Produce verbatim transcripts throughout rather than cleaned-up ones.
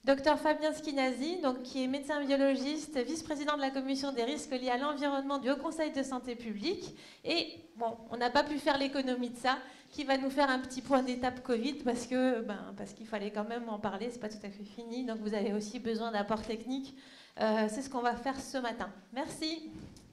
Docteur Fabien Schinazi, donc, qui est médecin biologiste, vice-président de la commission des risques liés à l'environnement du Haut Conseil de santé publique. Et bon, on n'a pas pu faire l'économie de ça, qui va nous faire un petit point d'étape Covid, parce que ben, parce qu'il fallait quand même en parler, c'est pas tout à fait fini, donc vous avez aussi besoin d'apports techniques. Euh, c'est ce qu'on va faire ce matin. Merci.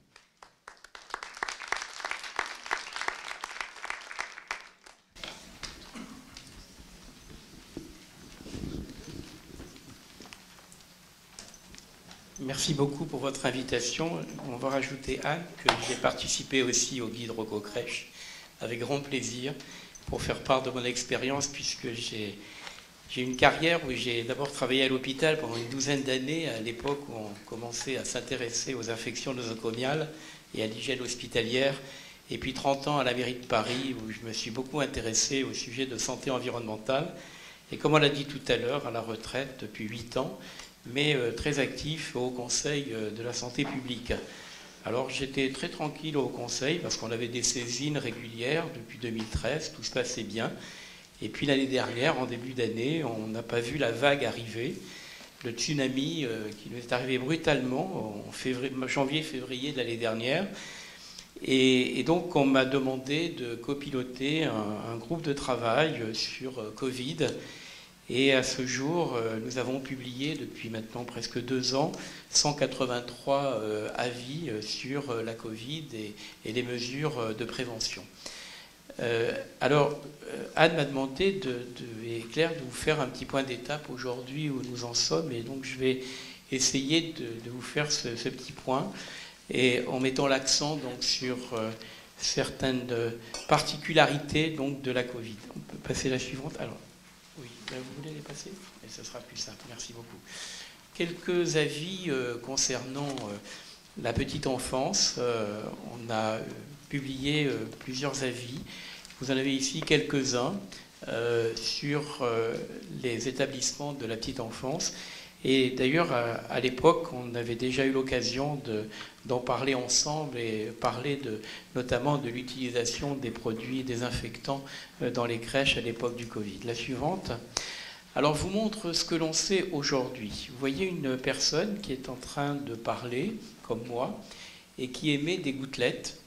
Merci beaucoup pour votre invitation. On va rajouter Anne, que j'ai participé aussi au guide Rococrèche avec grand plaisir pour faire part de mon expérience, puisque j'ai j'ai une carrière où j'ai d'abord travaillé à l'hôpital pendant une douzaine d'années, à l'époque où on commençait à s'intéresser aux infections nosocomiales et à l'hygiène hospitalière, et puis trente ans à la mairie de Paris, où je me suis beaucoup intéressé au sujet de santé environnementale, et comme on l'a dit tout à l'heure, à la retraite depuis huit ans, mais très actif au Conseil de la santé publique. Alors j'étais très tranquille au Conseil parce qu'on avait des saisines régulières depuis deux mille treize, tout se passait bien. Et puis l'année dernière, en début d'année, on n'a pas vu la vague arriver, le tsunami qui nous est arrivé brutalement en janvier-février de l'année dernière. Et, et donc on m'a demandé de copiloter un, un groupe de travail sur Covid. Et à ce jour, nous avons publié depuis maintenant presque deux ans cent quatre-vingt-trois euh, avis sur la Covid et, et les mesures de prévention. Euh, alors, Anne m'a demandé, de, de, et Claire, de vous faire un petit point d'étape aujourd'hui où nous en sommes. Et donc, je vais essayer de, de vous faire ce, ce petit point, et en mettant l'accent donc sur euh, certaines particularités donc, de la Covid. On peut passer la suivante. Alors, oui, là, vous voulez les passer? Et ce sera plus simple, merci beaucoup. Quelques avis euh, concernant euh, la petite enfance. Euh, on a euh, publié euh, plusieurs avis. Vous en avez ici quelques-uns euh, sur euh, les établissements de la petite enfance. Et d'ailleurs, à, à l'époque, on avait déjà eu l'occasion de, d'en parler ensemble et parler de, notamment de l'utilisation des produits désinfectants dans les crèches à l'époque du Covid. La suivante. Alors, je vous montre ce que l'on sait aujourd'hui. Vous voyez une personne qui est en train de parler, comme moi, et qui émet des gouttelettes.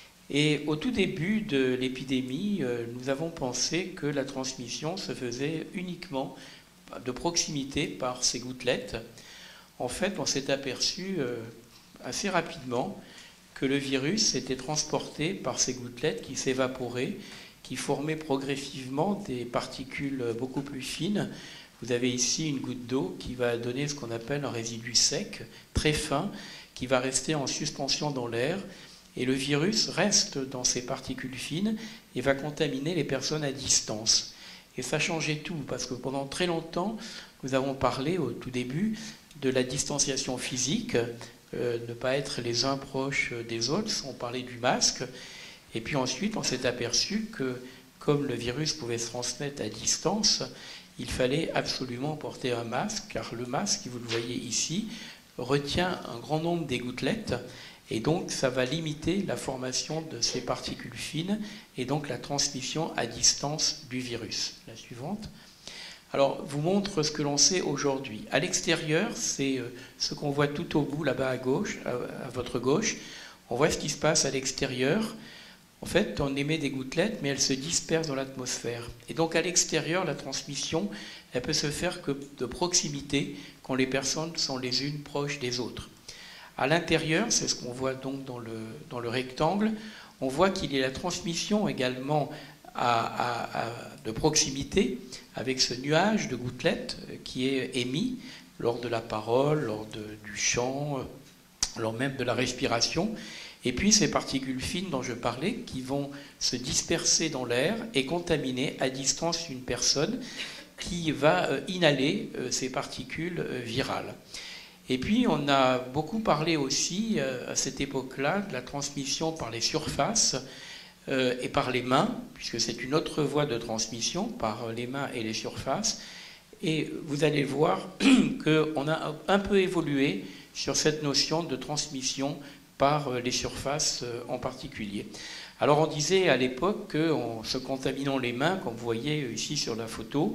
Et au tout début de l'épidémie, nous avons pensé que la transmission se faisait uniquement de proximité par ces gouttelettes. En fait, on s'est aperçu euh, assez rapidement que le virus était transporté par ces gouttelettes qui s'évaporaient, qui formaient progressivement des particules beaucoup plus fines. Vous avez ici une goutte d'eau qui va donner ce qu'on appelle un résidu sec, très fin, qui va rester en suspension dans l'air. Et le virus reste dans ces particules fines et va contaminer les personnes à distance. Et ça changeait tout, parce que pendant très longtemps, nous avons parlé au tout début de la distanciation physique, euh, ne pas être les uns proches des autres, on parlait du masque. Et puis ensuite, on s'est aperçu que, comme le virus pouvait se transmettre à distance, il fallait absolument porter un masque, car le masque, vous le voyez ici, retient un grand nombre des gouttelettes, et donc ça va limiter la formation de ces particules fines et donc la transmission à distance du virus. La suivante. Alors, je vous montre ce que l'on sait aujourd'hui. À l'extérieur, c'est ce qu'on voit tout au bout, là-bas à gauche, à votre gauche. On voit ce qui se passe à l'extérieur. En fait, on émet des gouttelettes, mais elles se dispersent dans l'atmosphère. Et donc, à l'extérieur, la transmission, elle peut se faire que de proximité, quand les personnes sont les unes proches des autres. À l'intérieur, c'est ce qu'on voit donc dans le, dans le rectangle, on voit qu'il y a la transmission également à, à, à, de proximité avec ce nuage de gouttelettes qui est émis lors de la parole, lors de, du chant, lors même de la respiration. Et puis ces particules fines dont je parlais qui vont se disperser dans l'air et contaminer à distance une personne qui va inhaler ces particules virales. Et puis, on a beaucoup parlé aussi, euh, à cette époque-là, de la transmission par les surfaces euh, et par les mains, puisque c'est une autre voie de transmission, par les mains et les surfaces. Et vous allez voir qu'on a un peu évolué sur cette notion de transmission par les surfaces euh, en particulier. Alors, on disait à l'époque qu'en se contaminant les mains, comme vous voyez ici sur la photo,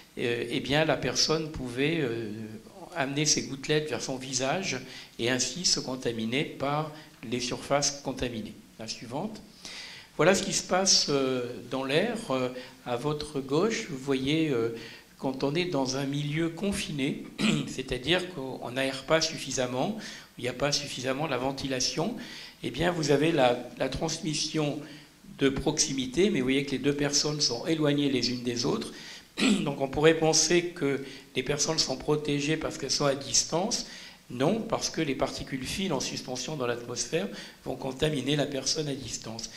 euh, eh bien, la personne pouvait euh, amener ses gouttelettes vers son visage et ainsi se contaminer par les surfaces contaminées. La suivante. Voilà ce qui se passe euh, dans l'air. Euh, à votre gauche, vous voyez, euh, quand on est dans un milieu confiné, c'est-à-dire qu'on n'aère pas suffisamment, il n'y a pas suffisamment la ventilation, eh bien, vous avez la, la transmission de proximité, mais vous voyez que les deux personnes sont éloignées les unes des autres. Donc on pourrait penser que les personnes sont protégées parce qu'elles sont à distance. Non, parce que les particules fines en suspension dans l'atmosphère vont contaminer la personne à distance.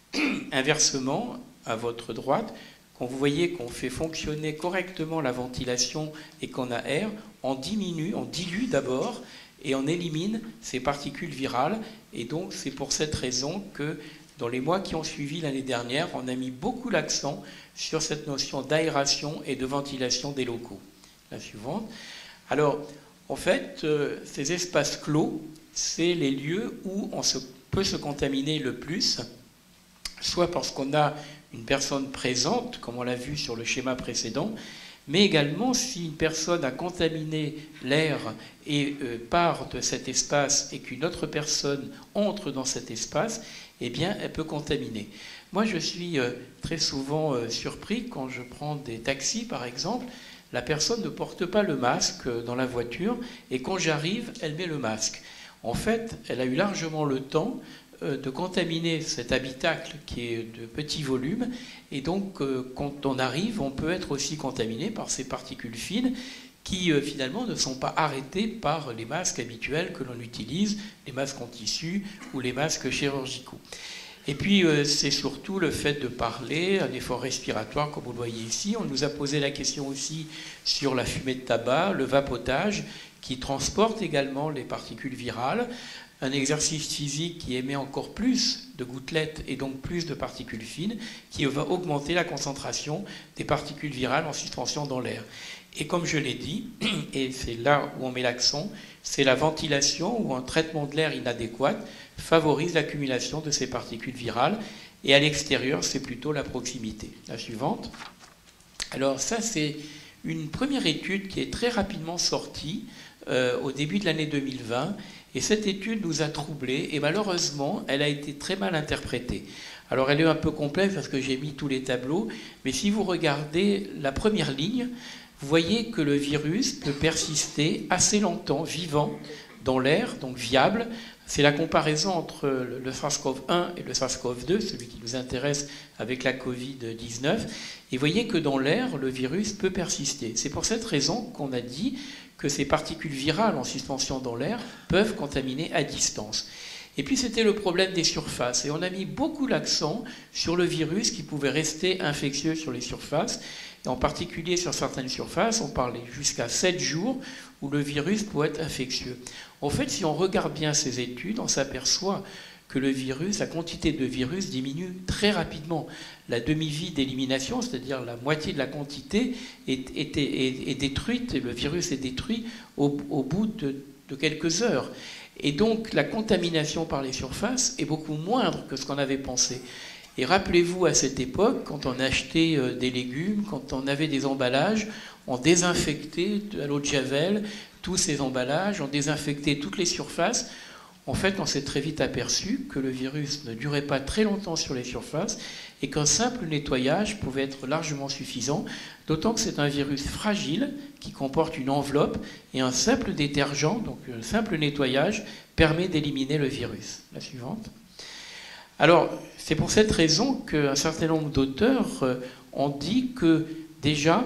Inversement, à votre droite, quand vous voyez qu'on fait fonctionner correctement la ventilation et qu'on aère, on diminue, on dilue d'abord et on élimine ces particules virales. Et donc c'est pour cette raison que dans les mois qui ont suivi l'année dernière, on a mis beaucoup l'accent sur cette notion d'aération et de ventilation des locaux. La suivante. Alors, en fait, euh, ces espaces clos, c'est les lieux où on se, peut se contaminer le plus, soit parce qu'on a une personne présente, comme on l'a vu sur le schéma précédent, mais également si une personne a contaminé l'air et euh, part de cet espace et qu'une autre personne entre dans cet espace, eh bien, elle peut contaminer. Moi, je suis euh, très souvent euh, surpris quand je prends des taxis, par exemple. La personne ne porte pas le masque dans la voiture et quand j'arrive, elle met le masque. En fait, elle a eu largement le temps de contaminer cet habitacle qui est de petit volume et donc quand on arrive, on peut être aussi contaminé par ces particules fines qui finalement ne sont pas arrêtées par les masques habituels que l'on utilise, les masques en tissu ou les masques chirurgicaux. Et puis, euh, c'est surtout le fait de parler, un effort respiratoire, comme vous le voyez ici. On nous a posé la question aussi sur la fumée de tabac, le vapotage, qui transporte également les particules virales. Un exercice physique qui émet encore plus de gouttelettes et donc plus de particules fines, qui va augmenter la concentration des particules virales en suspension dans l'air. Et comme je l'ai dit, et c'est là où on met l'accent, c'est la ventilation ou un traitement de l'air inadéquat favorise l'accumulation de ces particules virales. Et à l'extérieur, c'est plutôt la proximité. La suivante. Alors ça, c'est une première étude qui est très rapidement sortie euh, au début de l'année deux mille vingt. Et cette étude nous a troublés et malheureusement, elle a été très mal interprétée. Alors elle est un peu complexe parce que j'ai mis tous les tableaux, mais si vous regardez la première ligne, vous voyez que le virus peut persister assez longtemps, vivant, dans l'air, donc viable. C'est la comparaison entre le SARS-CoV un et le SARS-CoV deux, celui qui nous intéresse avec la Covid dix-neuf. Et vous voyez que dans l'air, le virus peut persister. C'est pour cette raison qu'on a dit que ces particules virales en suspension dans l'air peuvent contaminer à distance. Et puis c'était le problème des surfaces. Et on a mis beaucoup l'accent sur le virus qui pouvait rester infectieux sur les surfaces. Et en particulier sur certaines surfaces, on parlait jusqu'à sept jours où le virus peut être infectieux. En fait, si on regarde bien ces études, on s'aperçoit que le virus, la quantité de virus diminue très rapidement. La demi-vie d'élimination, c'est-à-dire la moitié de la quantité, est, est, est, est détruite, et le virus est détruit au, au bout de, de quelques heures. Et donc la contamination par les surfaces est beaucoup moindre que ce qu'on avait pensé. Et rappelez-vous, à cette époque, quand on achetait des légumes, quand on avait des emballages, on désinfectait à l'eau de Javel tous ces emballages, on désinfectait toutes les surfaces. En fait, on s'est très vite aperçu que le virus ne durait pas très longtemps sur les surfaces et qu'un simple nettoyage pouvait être largement suffisant, d'autant que c'est un virus fragile qui comporte une enveloppe et un simple détergent, donc un simple nettoyage, permet d'éliminer le virus. La suivante. Alors, c'est pour cette raison qu'un certain nombre d'auteurs ont dit que déjà,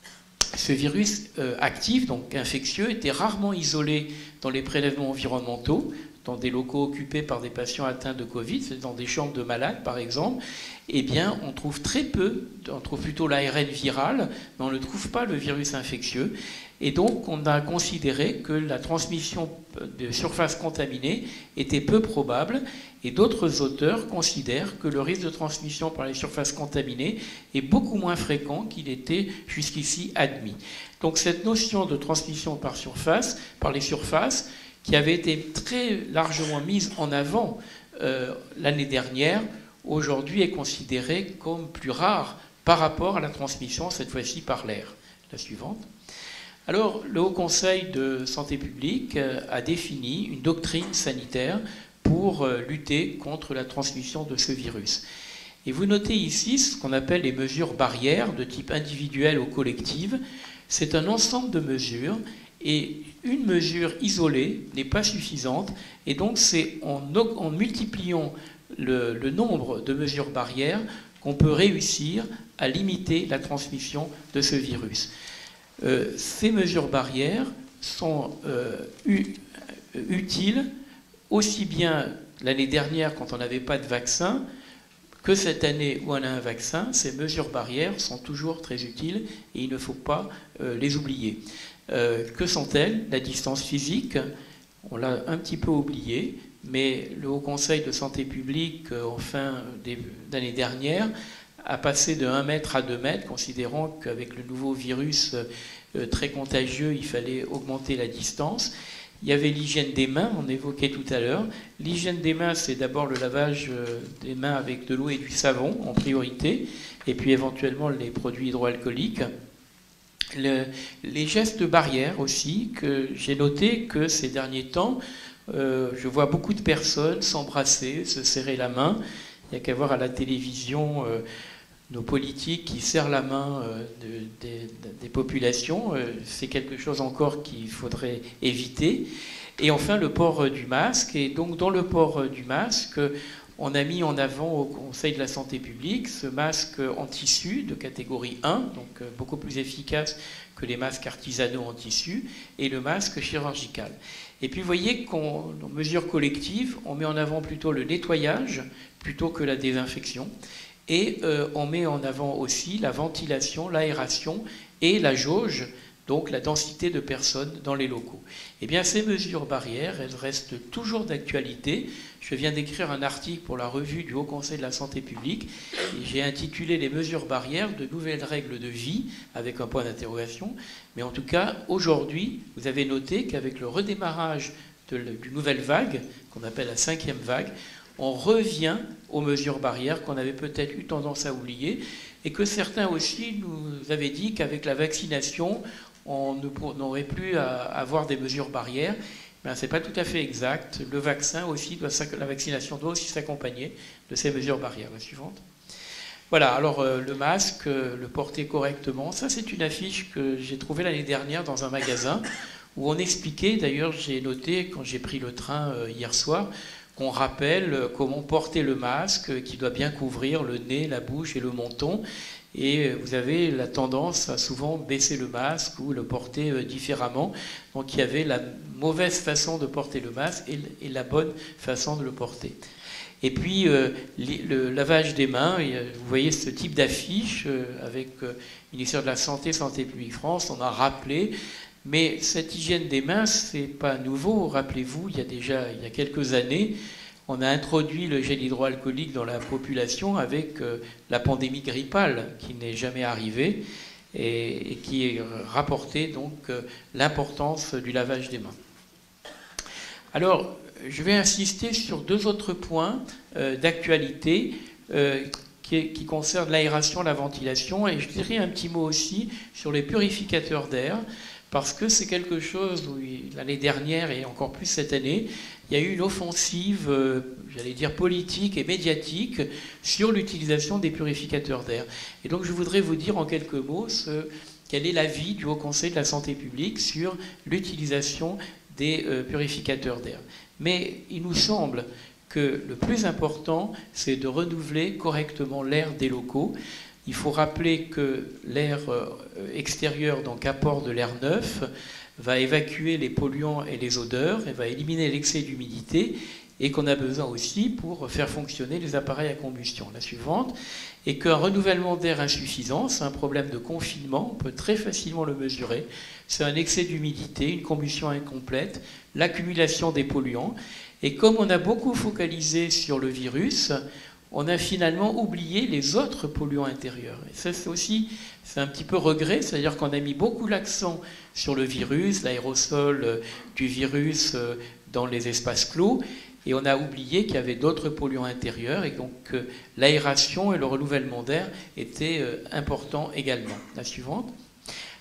ce virus actif, donc infectieux, était rarement isolé dans les prélèvements environnementaux, dans des locaux occupés par des patients atteints de Covid, c'est dans des chambres de malades par exemple, eh bien on trouve très peu, on trouve plutôt l'A R N viral, mais on ne trouve pas le virus infectieux. Et donc on a considéré que la transmission de surfaces contaminées était peu probable, et d'autres auteurs considèrent que le risque de transmission par les surfaces contaminées est beaucoup moins fréquent qu'il était jusqu'ici admis. Donc cette notion de transmission par surface, par les surfaces, qui avait été très largement mise en avant euh, l'année dernière, aujourd'hui est considérée comme plus rare par rapport à la transmission, cette fois-ci par l'air. La suivante. Alors, le Haut Conseil de santé publique a défini une doctrine sanitaire pour lutter contre la transmission de ce virus. Et vous notez ici ce qu'on appelle les mesures barrières de type individuel ou collective. C'est un ensemble de mesures et une mesure isolée n'est pas suffisante. Et donc, c'est en, en multipliant le, le nombre de mesures barrières qu'on peut réussir à limiter la transmission de ce virus. Euh, ces mesures barrières sont euh, utiles aussi bien l'année dernière quand on n'avait pas de vaccin que cette année où on a un vaccin. Ces mesures barrières sont toujours très utiles et il ne faut pas euh, les oublier. Euh, que sont-elles? La distance physique, on l'a un petit peu oublié, mais le Haut Conseil de santé publique, en fin d'année dernière, a passé de un mètre à deux mètres, considérant qu'avec le nouveau virus euh, très contagieux, il fallait augmenter la distance. Il y avait l'hygiène des mains, on évoquait tout à l'heure. L'hygiène des mains, c'est d'abord le lavage des mains avec de l'eau et du savon en priorité, et puis éventuellement les produits hydroalcooliques. Le, les gestes barrières aussi, que j'ai noté que ces derniers temps, euh, je vois beaucoup de personnes s'embrasser, se serrer la main. Il n'y a qu'à voir à la télévision euh, nos politiques qui serrent la main euh, de, de, de, des populations. Euh, c'est quelque chose encore qu'il faudrait éviter. Et enfin, le port du masque. Et donc, dans le port du masque, on a mis en avant au Conseil de la santé publique ce masque en tissu de catégorie un, donc beaucoup plus efficace que les masques artisanaux en tissu, et le masque chirurgical. Et puis vous voyez qu'en mesure collective, on met en avant plutôt le nettoyage plutôt que la désinfection, et euh, on met en avant aussi la ventilation, l'aération et la jauge, donc la densité de personnes dans les locaux. Eh bien, ces mesures barrières, elles restent toujours d'actualité. Je viens d'écrire un article pour la revue du Haut Conseil de la santé publique et j'ai intitulé « Les mesures barrières, de nouvelles règles de vie » avec un point d'interrogation. Mais en tout cas, aujourd'hui, vous avez noté qu'avec le redémarrage de, d'une nouvelle vague, qu'on appelle la cinquième vague, on revient aux mesures barrières qu'on avait peut-être eu tendance à oublier et que certains aussi nous avaient dit qu'avec la vaccination, on n'aurait plus à avoir des mesures barrières. Ben, ce n'est pas tout à fait exact. Le vaccin aussi, doit, la vaccination doit aussi s'accompagner de ces mesures barrières. La suivante. Voilà, alors euh, le masque, euh, le porter correctement, ça c'est une affiche que j'ai trouvée l'année dernière dans un magasin où on expliquait, d'ailleurs j'ai noté quand j'ai pris le train euh, hier soir, qu'on rappelle euh, comment porter le masque, euh, qui doit bien couvrir le nez, la bouche et le menton. Et vous avez la tendance à souvent baisser le masque ou le porter différemment. Donc il y avait la mauvaise façon de porter le masque et la bonne façon de le porter. Et puis euh, le lavage des mains, vous voyez ce type d'affiche avec le ministère de la Santé, Santé publique France, on a rappelé. Mais cette hygiène des mains, ce n'est pas nouveau. Rappelez-vous, il y a déjà il y a quelques années, on a introduit le gel hydroalcoolique dans la population avec euh, la pandémie grippale qui n'est jamais arrivée et, et qui rapportait donc euh, l'importance du lavage des mains. Alors, je vais insister sur deux autres points euh, d'actualité euh, qui, qui concernent l'aération, la ventilation, et je dirais un petit mot aussi sur les purificateurs d'air, parce que c'est quelque chose où l'année dernière et encore plus cette année, il y a eu une offensive, euh, j'allais dire politique et médiatique, sur l'utilisation des purificateurs d'air. Et donc je voudrais vous dire en quelques mots ce, quel est l'avis du Haut Conseil de la santé publique sur l'utilisation des euh, purificateurs d'air. Mais il nous semble que le plus important, c'est de renouveler correctement l'air des locaux. Il faut rappeler que l'air extérieur, donc apport de l'air neuf, va évacuer les polluants et les odeurs et va éliminer l'excès d'humidité et qu'on a besoin aussi pour faire fonctionner les appareils à combustion. La suivante, et qu'un renouvellement d'air insuffisant, c'est un problème de confinement, on peut très facilement le mesurer, c'est un excès d'humidité, une combustion incomplète, l'accumulation des polluants. Et comme on a beaucoup focalisé sur le virus, on a finalement oublié les autres polluants intérieurs. Et ça, c'est aussi, c'est un petit peu regret, c'est-à-dire qu'on a mis beaucoup l'accent sur le virus, l'aérosol du virus dans les espaces clos, et on a oublié qu'il y avait d'autres polluants intérieurs, et donc euh, l'aération et le renouvellement d'air étaient euh, importants également. La suivante.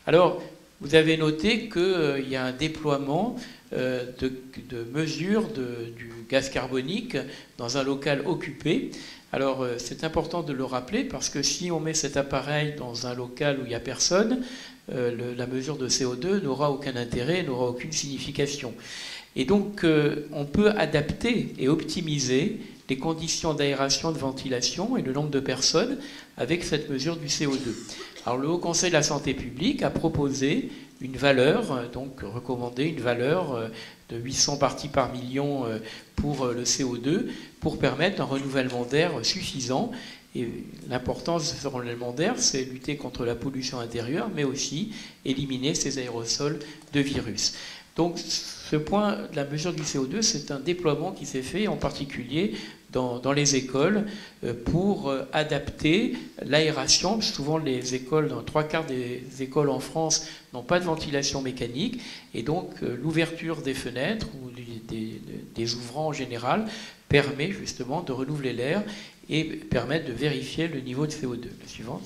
Alors, vous avez noté qu'il euh, y a un déploiement euh, de, de mesures de, du gaz carbonique dans un local occupé. Alors, euh, c'est important de le rappeler parce que si on met cet appareil dans un local où il n'y a personne, euh, le, la mesure de C O deux n'aura aucun intérêt, n'aura aucune signification. Et donc, euh, on peut adapter et optimiser les conditions d'aération, de ventilation et le nombre de personnes avec cette mesure du C O deux. Alors, le Haut Conseil de la santé publique a proposé une valeur, donc recommandé une valeur de huit cents parties par million pour le C O deux pour permettre un renouvellement d'air suffisant. Et l'importance de ce renouvellement d'air, c'est lutter contre la pollution intérieure, mais aussi éliminer ces aérosols de virus. Donc, ce point, la mesure du C O deux, c'est un déploiement qui s'est fait en particulier dans, dans les écoles pour adapter l'aération. Souvent, les écoles, dans trois quarts des écoles en France, n'ont pas de ventilation mécanique. Et donc, l'ouverture des fenêtres ou des, des ouvrants en général permet justement de renouveler l'air et permettre de vérifier le niveau de C O deux. La suivante.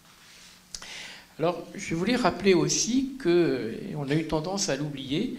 Alors, je voulais rappeler aussi que, et on a eu tendance à l'oublier,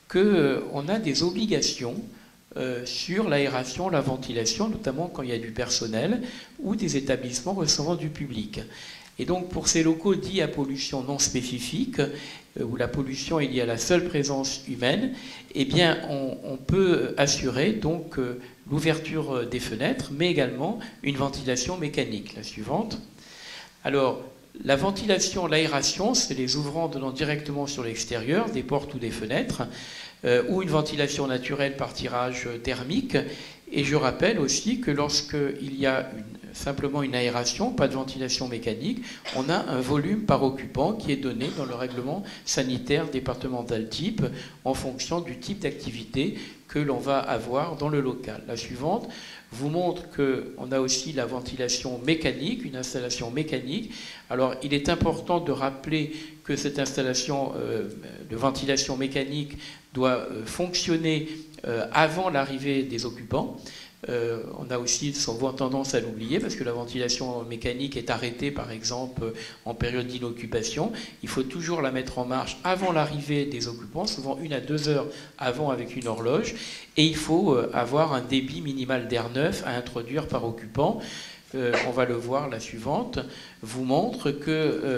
qu'on a des obligations euh, sur l'aération, la ventilation, notamment quand il y a du personnel ou des établissements recevant du public. Et donc, pour ces locaux dits à pollution non spécifique, euh, où la pollution est liée à la seule présence humaine, eh bien, on, on peut assurer donc euh, l'ouverture des fenêtres, mais également une ventilation mécanique. La suivante. Alors, la ventilation, l'aération, c'est les ouvrants donnant directement sur l'extérieur, des portes ou des fenêtres, euh, ou une ventilation naturelle par tirage thermique. Et je rappelle aussi que lorsqu'il y a une, simplement une aération, pas de ventilation mécanique, on a un volume par occupant qui est donné dans le règlement sanitaire départemental type en fonction du type d'activité que l'on va avoir dans le local. La suivante vous montre qu'on a aussi la ventilation mécanique, une installation mécanique. Alors, il est important de rappeler que cette installation euh, de ventilation mécanique doit euh, fonctionner euh, avant l'arrivée des occupants. Euh, on a aussi souvent tendance à l'oublier parce que la ventilation mécanique est arrêtée, par exemple, en période d'inoccupation. Il faut toujours la mettre en marche avant l'arrivée des occupants, souvent une à deux heures avant avec une horloge. Et il faut avoir un débit minimal d'air neuf à introduire par occupant. Euh, on va le voir, la suivante, vous montre que, euh,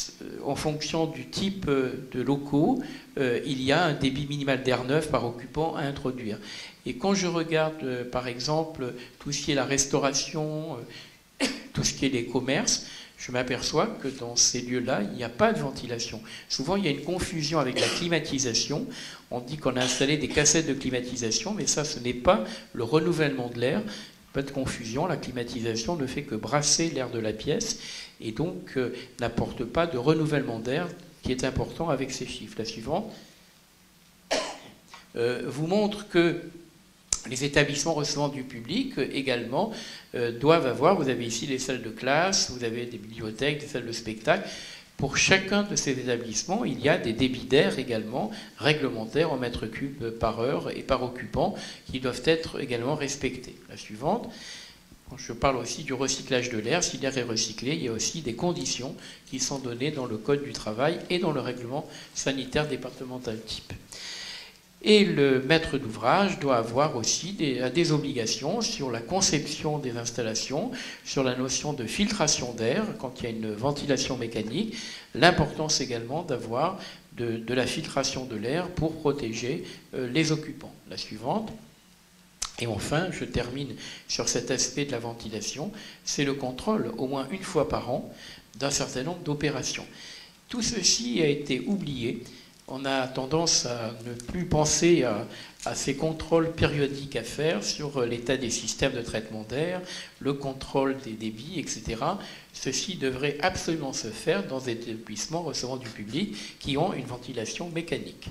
en fonction du type de locaux, euh, il y a un débit minimal d'air neuf par occupant à introduire. Et quand je regarde, euh, par exemple, tout ce qui est la restauration, euh, tout ce qui est les commerces, je m'aperçois que dans ces lieux-là, il n'y a pas de ventilation. Souvent, il y a une confusion avec la climatisation. On dit qu'on a installé des cassettes de climatisation, mais ça, ce n'est pas le renouvellement de l'air. Pas de confusion, la climatisation ne fait que brasser l'air de la pièce et donc euh, n'apporte pas de renouvellement d'air qui est important avec ces chiffres. La suivante euh, vous montre que les établissements recevant du public euh, également euh, doivent avoir, vous avez ici les salles de classe, vous avez des bibliothèques, des salles de spectacle. Pour chacun de ces établissements, il y a des débits d'air également réglementaires en mètres cubes par heure et par occupant qui doivent être également respectés. La suivante, quand je parle aussi du recyclage de l'air, si l'air est recyclé, il y a aussi des conditions qui sont données dans le Code du travail et dans le règlement sanitaire départemental type. Et le maître d'ouvrage doit avoir aussi des, des obligations sur la conception des installations, sur la notion de filtration d'air quand il y a une ventilation mécanique, l'importance également d'avoir de, de la filtration de l'air pour protéger euh, les occupants. La suivante. Et enfin, je termine sur cet aspect de la ventilation, c'est le contrôle, au moins une fois par an, d'un certain nombre d'opérations. Tout ceci a été oublié. On a tendance à ne plus penser à, à ces contrôles périodiques à faire sur l'état des systèmes de traitement d'air, le contrôle des débits, et cetera. Ceci devrait absolument se faire dans des établissements recevant du public qui ont une ventilation mécanique.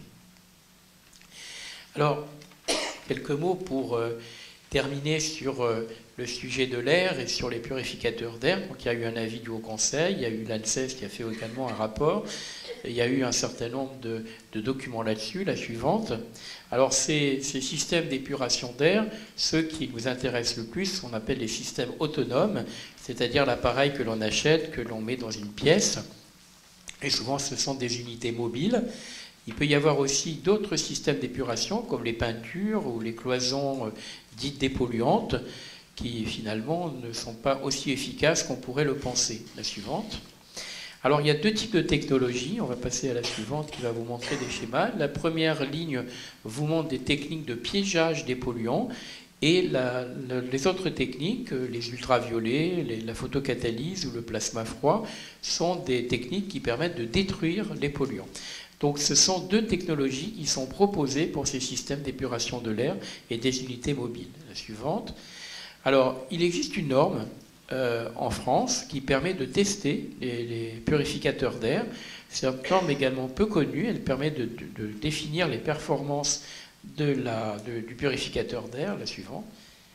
Alors, quelques mots pour euh, terminer sur euh, le sujet de l'air et sur les purificateurs d'air. Donc, il y a eu un avis du Haut Conseil, il y a eu l'ANSES qui a fait également un rapport. Il y a eu un certain nombre de, de documents là-dessus, la suivante. Alors, ces, ces systèmes d'épuration d'air, ceux qui nous intéressent le plus, on appelle les systèmes autonomes, c'est-à-dire l'appareil que l'on achète, que l'on met dans une pièce, Et souvent, ce sont des unités mobiles. Il peut y avoir aussi d'autres systèmes d'épuration, comme les peintures ou les cloisons dites dépolluantes, qui finalement ne sont pas aussi efficaces qu'on pourrait le penser. La suivante. Alors il y a deux types de technologies. On va passer à la suivante qui va vous montrer des schémas. La première ligne vous montre des techniques de piégeage des polluants. Et la, la, les autres techniques, les ultraviolets, les, la photocatalyse ou le plasma froid, sont des techniques qui permettent de détruire les polluants. Donc ce sont deux technologies qui sont proposées pour ces systèmes d'épuration de l'air et des unités mobiles. La suivante. Alors, il existe une norme euh, en France qui permet de tester les, les purificateurs d'air. C'est une norme également peu connue. Elle permet de, de, de définir les performances de la, de, du purificateur d'air. La suivante.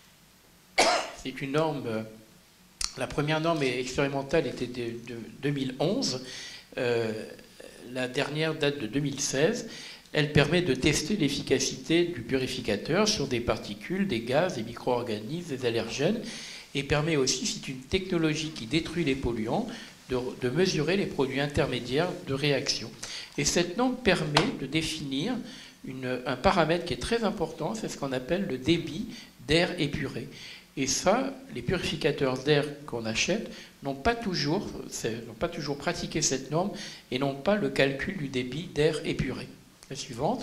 C'est une norme... Euh, la première norme expérimentale était de, de deux mille onze. Euh, la dernière date de deux mille seize. Elle permet de tester l'efficacité du purificateur sur des particules, des gaz, des micro-organismes, des allergènes, et permet aussi, c'est une technologie qui détruit les polluants, de, de mesurer les produits intermédiaires de réaction. Et cette norme permet de définir une, un paramètre qui est très important, c'est ce qu'on appelle le débit d'air épuré. Et ça, les purificateurs d'air qu'on achète n'ont pas toujours, n'ont pas toujours pratiqué cette norme et n'ont pas le calcul du débit d'air épuré. La suivante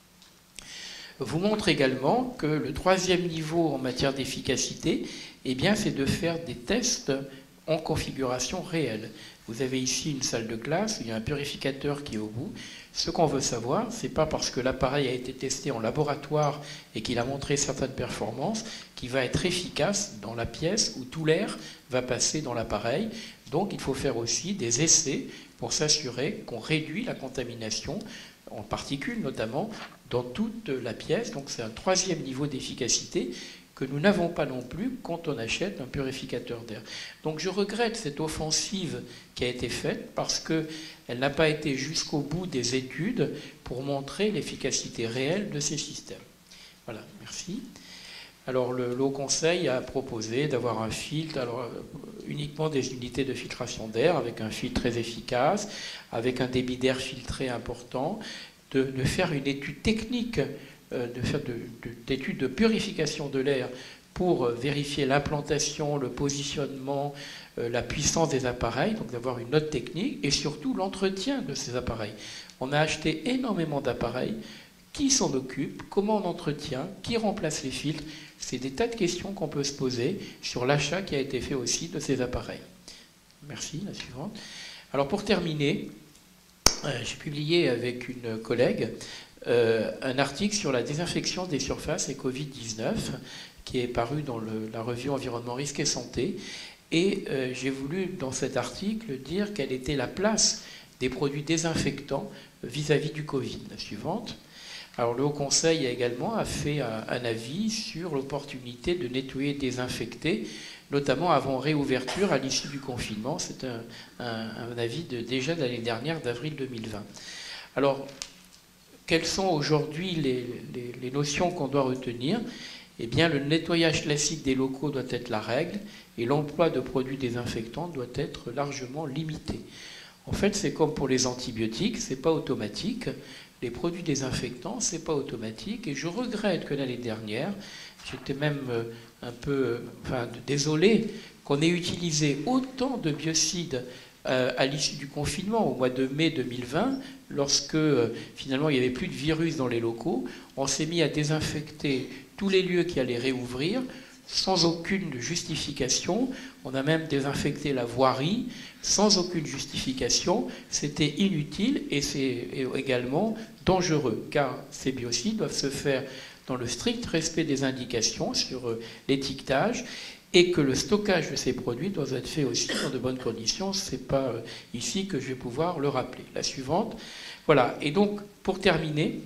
vous montre également que le troisième niveau en matière d'efficacité, eh bien, c'est de faire des tests en configuration réelle. Vous avez ici une salle de classe, il y a un purificateur qui est au bout. Ce qu'on veut savoir, ce n'est pas parce que l'appareil a été testé en laboratoire et qu'il a montré certaines performances qu'il va être efficace dans la pièce où tout l'air va passer dans l'appareil. Donc il faut faire aussi des essais pour s'assurer qu'on réduit la contamination en particules notamment, dans toute la pièce. Donc c'est un troisième niveau d'efficacité que nous n'avons pas non plus quand on achète un purificateur d'air. Donc je regrette cette offensive qui a été faite parce qu'elle n'a pas été jusqu'au bout des études pour montrer l'efficacité réelle de ces systèmes. Voilà, merci. Alors le, le Haut Conseil a proposé d'avoir un filtre, alors uniquement des unités de filtration d'air avec un filtre très efficace, avec un débit d'air filtré important, de, de faire une étude technique, euh, de faire de, de, d'études de purification de l'air pour vérifier l'implantation, le positionnement, euh, la puissance des appareils, donc d'avoir une note technique et surtout l'entretien de ces appareils. On a acheté énormément d'appareils. Qui s'en occupe? Comment on entretient? Qui remplace les filtres? C'est des tas de questions qu'on peut se poser sur l'achat qui a été fait aussi de ces appareils. Merci, la suivante. Alors pour terminer, euh, j'ai publié avec une collègue euh, un article sur la désinfection des surfaces et Covid dix-neuf qui est paru dans le, la revue Environnement, Risque et Santé. Et euh, j'ai voulu dans cet article dire quelle était la place des produits désinfectants vis-à-vis du Covid. La suivante. Alors le Haut Conseil a également a fait un, un avis sur l'opportunité de nettoyer et désinfecter, notamment avant réouverture à l'issue du confinement. C'est un, un, un avis de, déjà de l'année dernière, d'avril deux mille vingt. Alors, quelles sont aujourd'hui les, les, les notions qu'on doit retenir? Eh bien, le nettoyage classique des locaux doit être la règle et l'emploi de produits désinfectants doit être largement limité. En fait, c'est comme pour les antibiotiques, ce n'est pas automatique. Les produits désinfectants, ce n'est pas automatique. Et je regrette que l'année dernière, j'étais même un peu enfin, désolé qu'on ait utilisé autant de biocides euh, à l'issue du confinement, au mois de mai deux mille vingt, lorsque euh, finalement il n'y avait plus de virus dans les locaux. On s'est mis à désinfecter tous les lieux qui allaient réouvrir sans aucune justification. On a même désinfecté la voirie sans aucune justification. C'était inutile et c'est également dangereux, car ces biocides doivent se faire dans le strict respect des indications sur l'étiquetage et que le stockage de ces produits doit être fait aussi dans de bonnes conditions. Ce n'est pas ici que je vais pouvoir le rappeler. La suivante. Voilà. Et donc, pour terminer,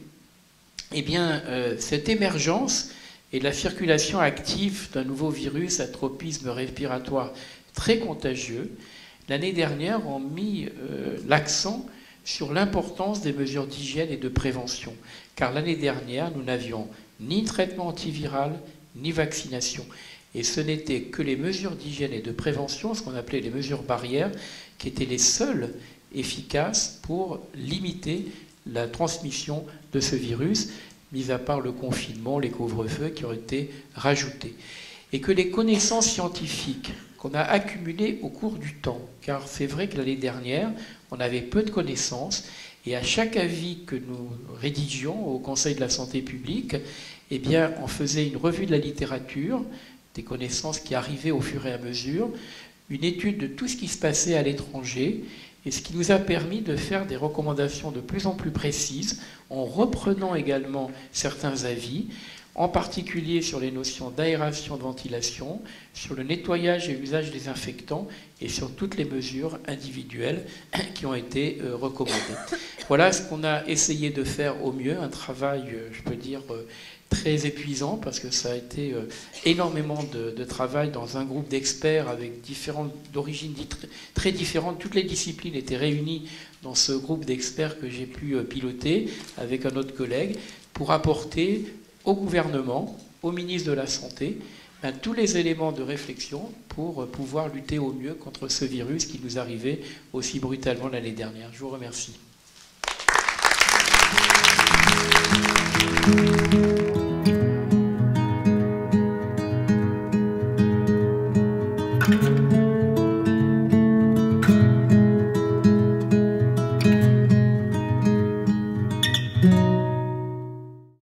eh bien, euh, cette émergence et la circulation active d'un nouveau virus à tropisme respiratoire très contagieux, l'année dernière, ont mis euh, l'accent sur l'importance des mesures d'hygiène et de prévention. Car l'année dernière, nous n'avions ni traitement antiviral, ni vaccination. Et ce n'était que les mesures d'hygiène et de prévention, ce qu'on appelait les mesures barrières, qui étaient les seules efficaces pour limiter la transmission de ce virus, mis à part le confinement, les couvre-feux qui ont été rajoutés. Et que les connaissances scientifiques qu'on a accumulées au cours du temps, car c'est vrai que l'année dernière, on avait peu de connaissances, et à chaque avis que nous rédigions au Conseil de la santé publique, eh bien, on faisait une revue de la littérature, des connaissances qui arrivaient au fur et à mesure, une étude de tout ce qui se passait à l'étranger, et ce qui nous a permis de faire des recommandations de plus en plus précises, en reprenant également certains avis, en particulier sur les notions d'aération, de ventilation, sur le nettoyage et l'usage des désinfectants, et sur toutes les mesures individuelles qui ont été euh, recommandées. Voilà ce qu'on a essayé de faire au mieux, un travail, euh, je peux dire, euh, très épuisant, parce que ça a été euh, énormément de, de travail dans un groupe d'experts avec différentes, d'origines très, très différentes. Toutes les disciplines étaient réunies dans ce groupe d'experts que j'ai pu euh, piloter avec un autre collègue pour apporter au gouvernement, au ministre de la Santé, ben, tous les éléments de réflexion pour pouvoir lutter au mieux contre ce virus qui nous arrivait aussi brutalement l'année dernière. Je vous remercie.